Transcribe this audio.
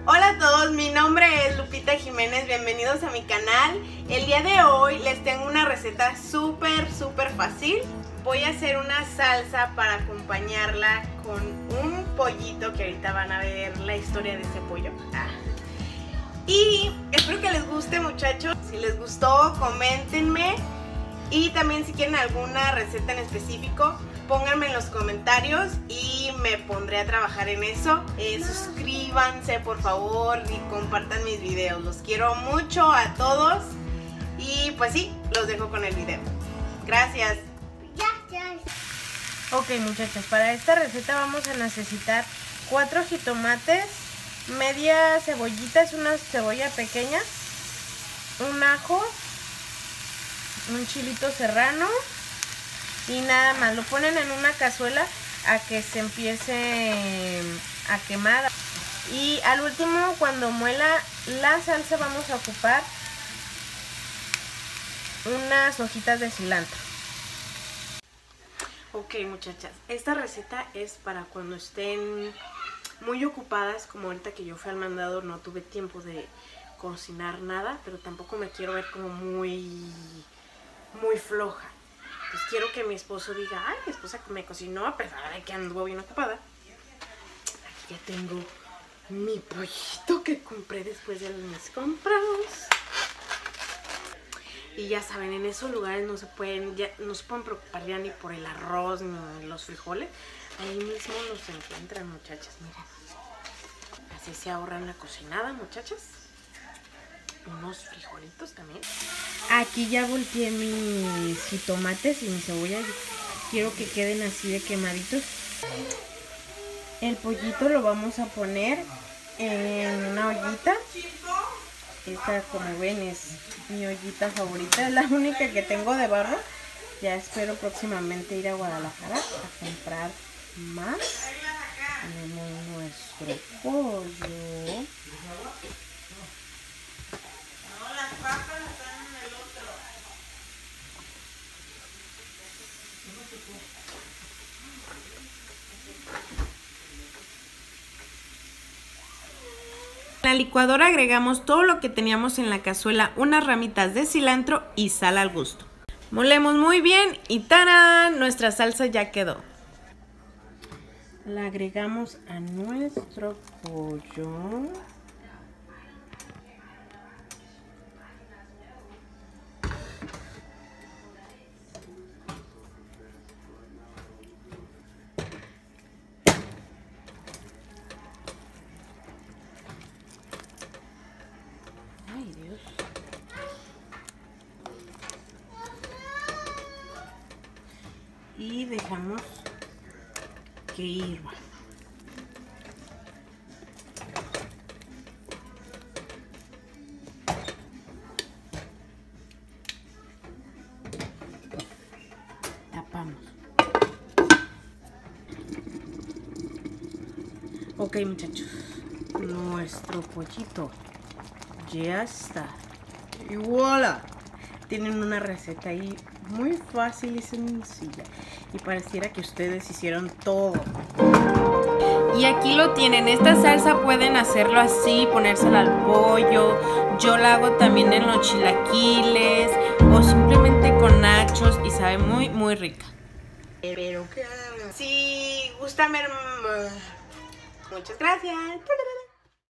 Hola a todos, mi nombre es Lupita Jiménez, bienvenidos a mi canal. El día de hoy les tengo una receta súper fácil. Voy a hacer una salsa para acompañarla con un pollito que ahorita van a ver la historia de ese pollo. Y espero que les guste, muchachos. Si les gustó, coméntenme. Y también si quieren alguna receta en específico, pónganme en los comentarios y me pondré a trabajar en eso. Suscríbanse por favor y compartan mis videos. Los quiero mucho a todos. Y pues sí, los dejo con el video. Gracias. Ok, muchachos, para esta receta vamos a necesitar 4 jitomates, media cebollita, es una cebolla pequeña, un ajo, un chilito serrano y nada más. Lo ponen en una cazuela a que se empiece a quemar. Y al último, cuando muela la salsa, vamos a ocupar unas hojitas de cilantro. Ok, muchachas, esta receta es para cuando estén muy ocupadas, como ahorita que yo fui al mandado, no tuve tiempo de cocinar nada, pero tampoco me quiero ver como muy floja. Pues quiero que mi esposo diga, ay, mi esposa me cocinó a pesar de que anduvo bien ocupada. Aquí ya tengo mi pollito que compré después de mis compras. Y ya saben, en esos lugares no se pueden preocupar ya ni por el arroz ni los frijoles. Ahí mismo los encuentran, muchachas, miren. Así se ahorran la cocinada, muchachas. Unos frijolitos también. Aquí ya volteé mis jitomates y mi cebolla. Quiero que queden así de quemaditos. El pollito lo vamos a poner en una ollita. Esta, como ven, es mi ollita favorita. Es la única que tengo de barro. Ya espero próximamente ir a Guadalajara a comprar más. Tenemos nuestro pollo. En la licuadora agregamos todo lo que teníamos en la cazuela, unas ramitas de cilantro y sal al gusto. Molemos muy bien y ¡tarán! Nuestra salsa ya quedó. La agregamos a nuestro pollo. Y dejamos que hirva. Tapamos. Ok, muchachos, nuestro pollito ya está. Y voilà. Tienen una receta ahí muy fácil y sencilla. Y pareciera que ustedes hicieron todo. Y aquí lo tienen. Esta salsa pueden hacerlo así, ponérsela al pollo. Yo la hago también en los chilaquiles o simplemente con nachos y sabe muy rica. Pero si gustan ver... Muchas gracias.